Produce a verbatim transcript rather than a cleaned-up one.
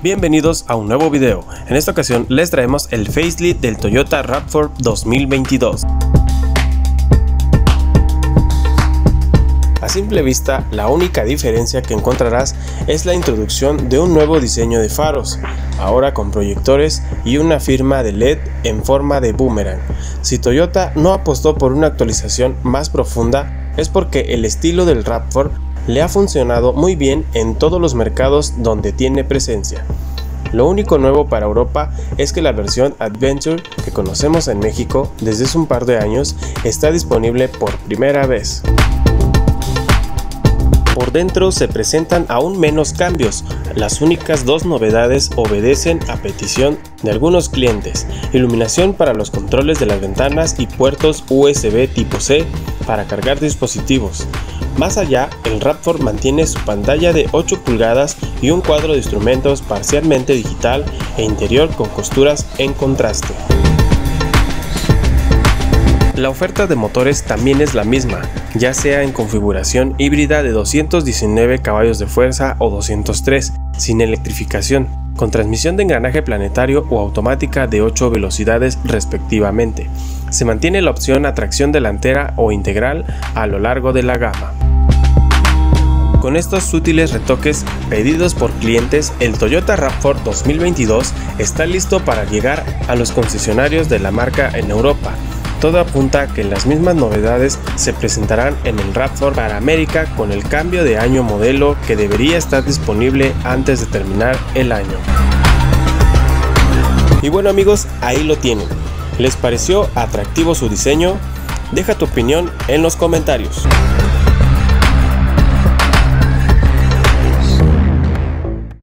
Bienvenidos a un nuevo video. En esta ocasión les traemos el facelift del Toyota RAV cuatro dos mil veintidós. A simple vista, la única diferencia que encontrarás es la introducción de un nuevo diseño de faros, ahora con proyectores y una firma de L E D en forma de boomerang. Si Toyota no apostó por una actualización más profunda, es porque el estilo del RAV cuatro le ha funcionado muy bien en todos los mercados donde tiene presencia. Lo único nuevo para Europa es que la versión Adventure que conocemos en México desde hace un par de años está disponible por primera vez. Por dentro se presentan aún menos cambios. Las únicas dos novedades obedecen a petición de algunos clientes: iluminación para los controles de las ventanas y puertos U S B tipo C para cargar dispositivos. Más allá, el RAV cuatro mantiene su pantalla de ocho pulgadas y un cuadro de instrumentos parcialmente digital e interior con costuras en contraste. La oferta de motores también es la misma, ya sea en configuración híbrida de doscientos diecinueve caballos de fuerza o doscientos tres, sin electrificación, con transmisión de engranaje planetario o automática de ocho velocidades respectivamente. Se mantiene la opción a tracción delantera o integral a lo largo de la gama. Con estos sutiles retoques pedidos por clientes, el Toyota RAV cuatro dos mil veintidós está listo para llegar a los concesionarios de la marca en Europa. Todo apunta a que las mismas novedades se presentarán en el RAV cuatro para América con el cambio de año modelo que debería estar disponible antes de terminar el año. Y bueno amigos, ahí lo tienen. ¿Les pareció atractivo su diseño? Deja tu opinión en los comentarios.